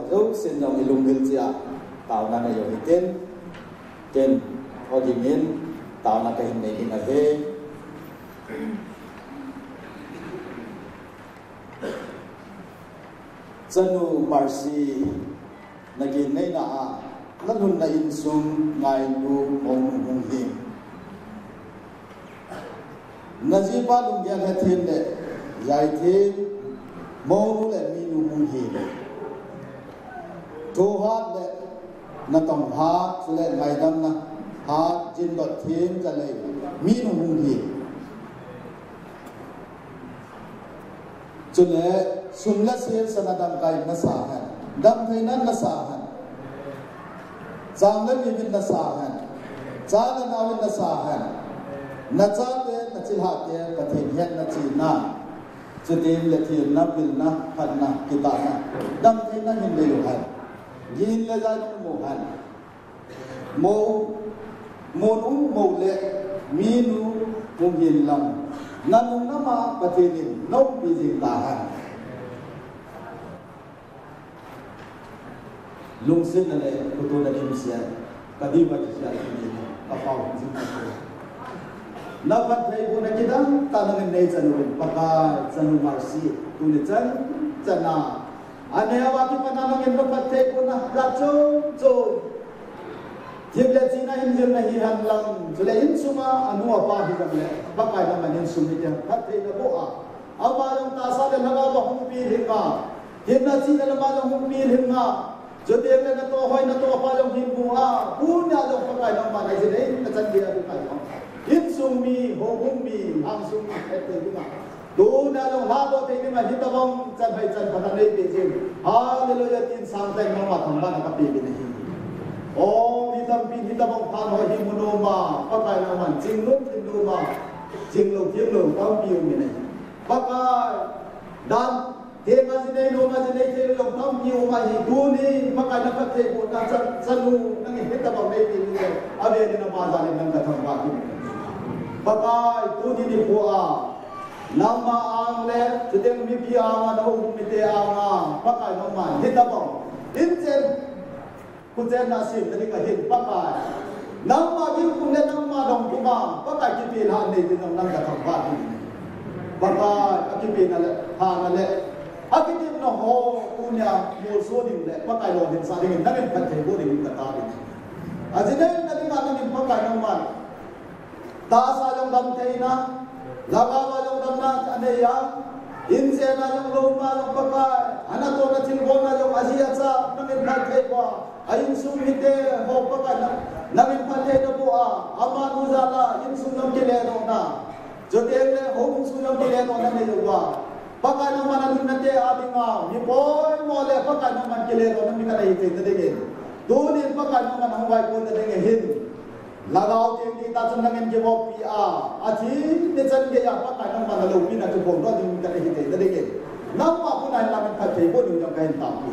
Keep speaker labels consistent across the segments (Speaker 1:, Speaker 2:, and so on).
Speaker 1: dấu xin dòng lùng gương chia tạo na này rồi tên họ chỉ miễn tạo na cái hình này thì là thế Zanu Marsi nagi nay na lanun na insum ngay nu mong mong him najiba lung yan hatin le zai thêm mong le mi nu mong him to hat le na tong hat le ngay dam na hat jin dot thêm ka le mi nu mong him chule sumla sel sanadam kai nasahan dam thainan nasahan zamla min nasahan chala nawin nasahan nachate nachilhate pathin hian nachina chutim lethim na bilna khanna kitana dam thainan hin le yohan gin le jai mo han mo le minu mum hin lam nanung nama pathinin no bijing tahan lung sin na le kutu na imsia kadiba jisya ini kapau jingka na pat thai bu na kidam tanang nei chanun paka chanu marsi tuni chana ane awaki pananang in pat thai bu na racho cho Jibla China Indian na hihan lang jule insuma anu apa higam le bakai na manin sumita phathei na boa aba yung tasa le laga ba humpi hinga Jibla China le ma yung humpi hinga jote le na to hoy na to apa yung himbuha punya yung bakai na ma nai jine na chan dia bu kai insumi ho hummi ang sumi phathei hinga do na yung ha do te ni ma hitabong chan bai chan phatanei pe jin hallelujah tin sang tai ma thamba na ka pe bi nahi Om hitam phan ho himunoma pakai naman jinglung tau piu mine pakai dan tema sine no ma sine se long tau piu ma hi duni pakai na pakai ko ta sanu nang hitam nei pi ni abe ni na ma za ni nang ka thang ba ki pakai duni ni bua nama ang le sedeng mi pi ang na ho mi te ang pakai no ma hitam injen Kujen nasib dari kahin pakai, nama bin kumle nama dong kuma pakai kipi lah ni dengan nang datang pagi, pakai kipi nale ha nale, kipi no ho punya musuh ni le pakai lo din sa dengan nang pakai bo din kata ni, ajine nang mana ni pakai nama, tasa yang dam teina, lagawa yang dam na ane yang Inse na yung luma yung pakai, anak to na tilbo na yung Asia sa namin pakai pa, ayin sumite ho pakai namin pakai na buha, aman uzala insum ng kilero na, jote ho insum ng kilero na niyuwa, pakai naman namin nate ating mipoy mole pakai naman kilero na mikalahitin na dingin, tunin pakai naman ang huwag po na dingin. Lagaw din kita sa namin gibo pia ati nesan kaya pa tayo ng manalo pina to bondo din ka hite dadigin namma po na namin patay po yung kain tapo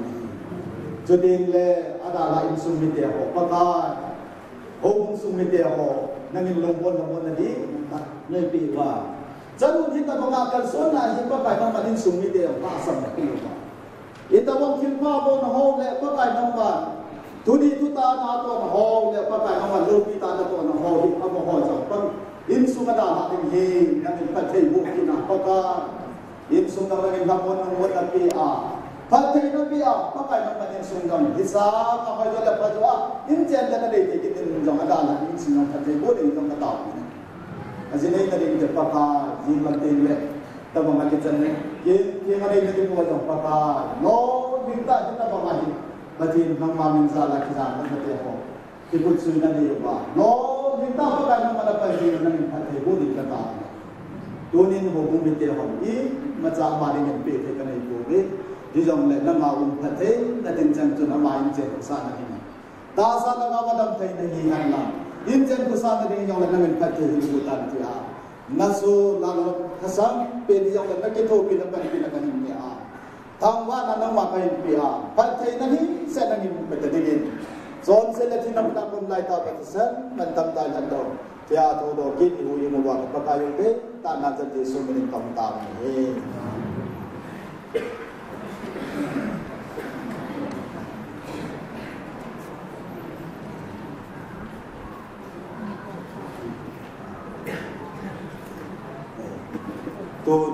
Speaker 1: so din le adala insumite ho pagka hong sumite ho nangin lumbon na di na piwa janu hita mga kalson na hipa kay ng malin sumite ho pasam na piwa ita mong kilpa po na ho le pa kay ng man Tuni tu ta na to na ho le pakai na lo pi ta na to na ho hi amo ho cha pang in su ma da ha ting he na min pa thei bu ki na ka in su na ngin ha mon mo ta pi a pa thei na pi a pakai na ma in su ngam hisab na ho jo le pa jo a in chen da na de ki tin jong ada la in su na pa thei bu de jong ka ta pi a ji nei na de pa ka ji ma te le ta ma ki chen ne ki ma de ni ko jong pa ka no bin ta ta ba ma hi Batin ng mamin sala kisama sa tiyaho. Ikutsuy na niyo ba? No, hindi pa kayo malapay ng patibo di kata. Tunin mo bumitiyaho. Matsama rin yung pete ka na ipugi. Di jong le na maung pate na dinjan to na main jen sana ini. Tasa na mamadam tayo na hihan lang. Dinjan ko sana rin yung namin pate hinubutan tiya. Naso lalo kasam pwede yung nakito pinapanihin niya. Tangwa na nang makain piha. Patay na ni sa nangin pagdatingin. So sila tinamtang kung lahat ang patisan, mantamtahan daw. Kaya todo kini huyo mo ba kapag ke tanah jadi sumberin tamtang. ต tuôn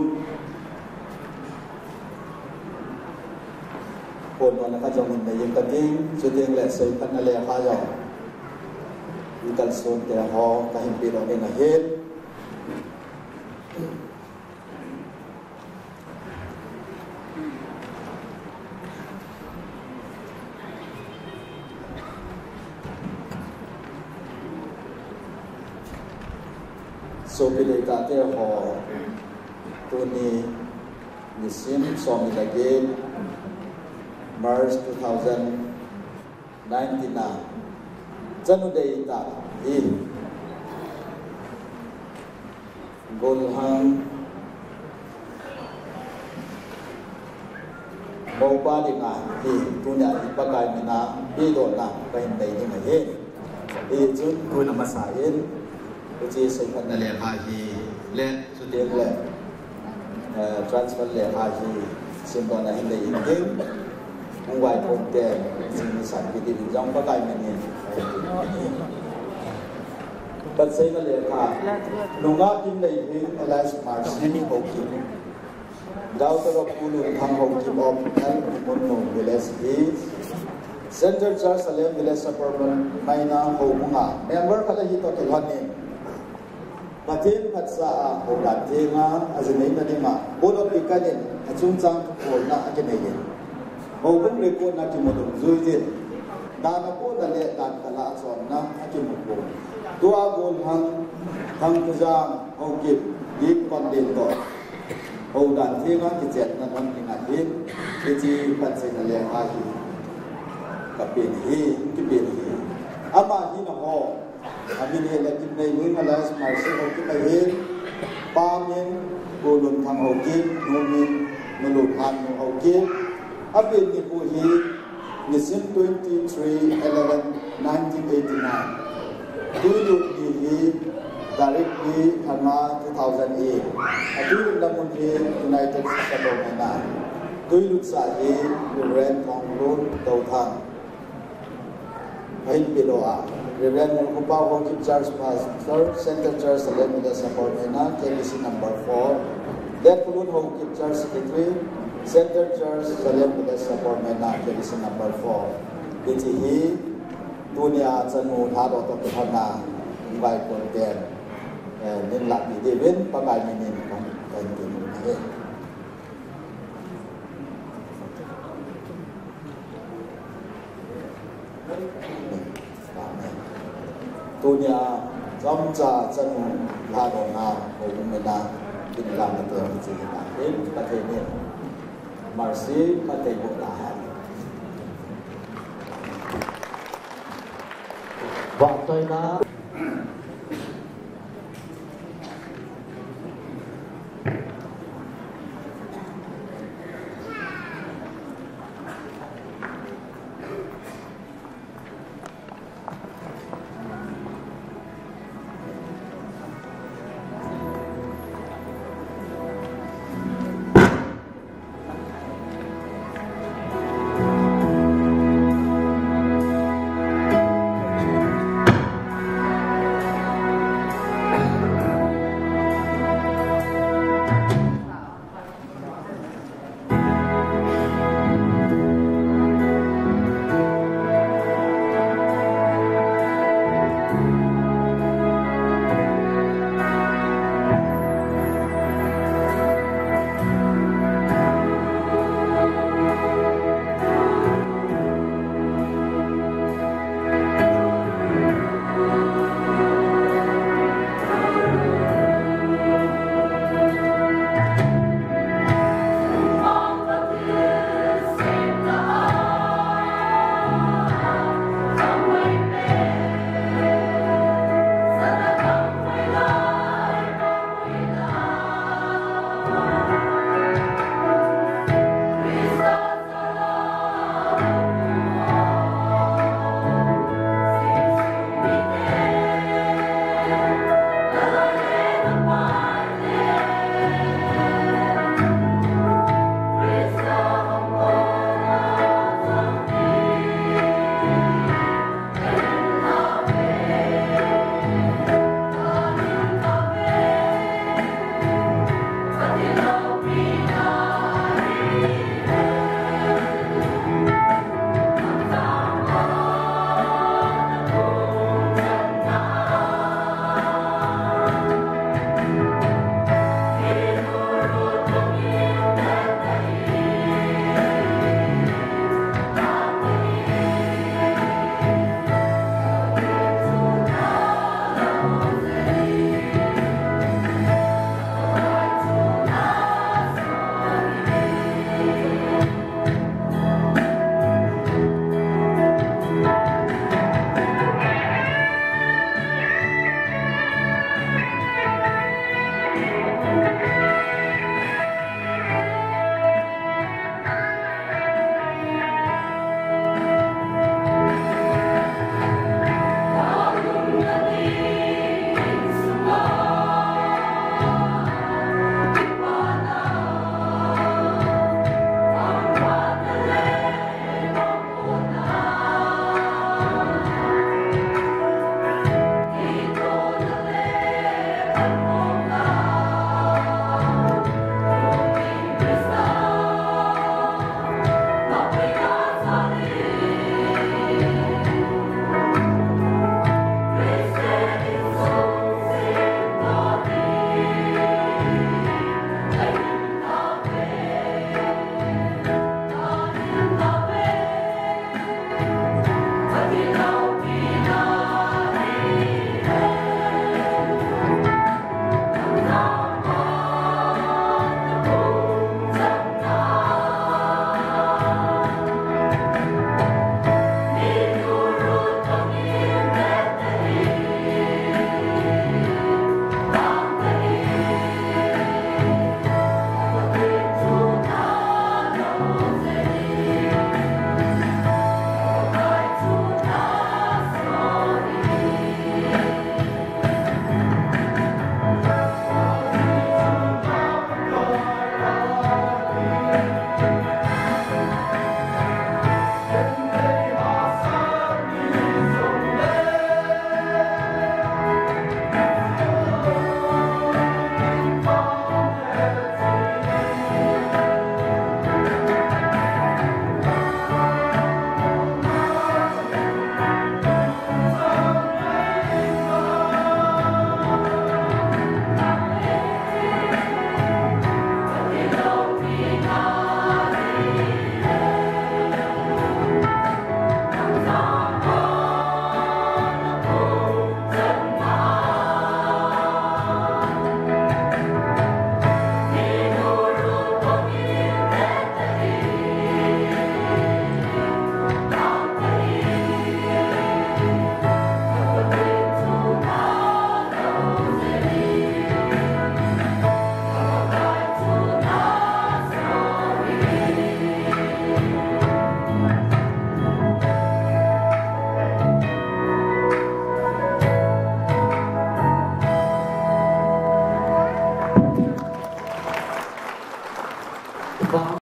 Speaker 1: คนวันนั้นจะมีในยังกันยิ่งสุดยังแหละใส่พันอะไรข้าจะมีการส่วนแต่หอการเห็นปีเราเองนะเห็นโซบิเลกาเตอร์หอตัวนี้มีซิมสองมีละเกนMarch 2019 na January ta in Golhang Mobali nga hi tunya ipagay na bido na kahinday ni ngayon ijun ko na masahin kuchi sa kanale hahi le sudeng le transfer le hahi simbo na hindi inding ang white home there sinisan kita di jang pakai menin bansay na lekha nunga kim nei hin alas marsin hoki daw taro pulo thang hoki of al monno village is Center Church Salem Village Suburban Maina Homunga member kala hito kilhani patin patsa hogat tinga azinay na dinga board of ikanin achung chang ko na akinay Maugun rekod na kimodong zuijin. Dana po dali dan kala ason na kimodong. Dua gol hang kuzang hogip di kondento. Hogan tinga kijet na nang tingahin. Kiji pansay na lehahi. Kapinhi, kipinhi. Ama hina ho. Amin helakin na inuin alas marsi hogip ahin. Pamin gulun hang hogip. Numin nuluthan ng hogip. Abin ni Puhi, Nisim 23/11/1989. Tuyulog ni directly hanga 2008. Tuyulog namun ni United States of America. Tuyulog sa Reverend Mongrun Dautang. Kahin Piloa. Reverend Mongrupao Hongkip Church Pastor, Center Church Salem Village Suburban, KBC number 4. Let Pulun Hongkip Church Secretary. Center Church Salem Village Suburban KBC number 4. Itihi dunia chanu tharo to thana bai kon ten nin la bi devin pagai minin kon ten tin he dunia jamcha chanu tharo na ko mena tin la na to chi na he pathe ne Marsi patay mo lahat.
Speaker 2: Waktoy na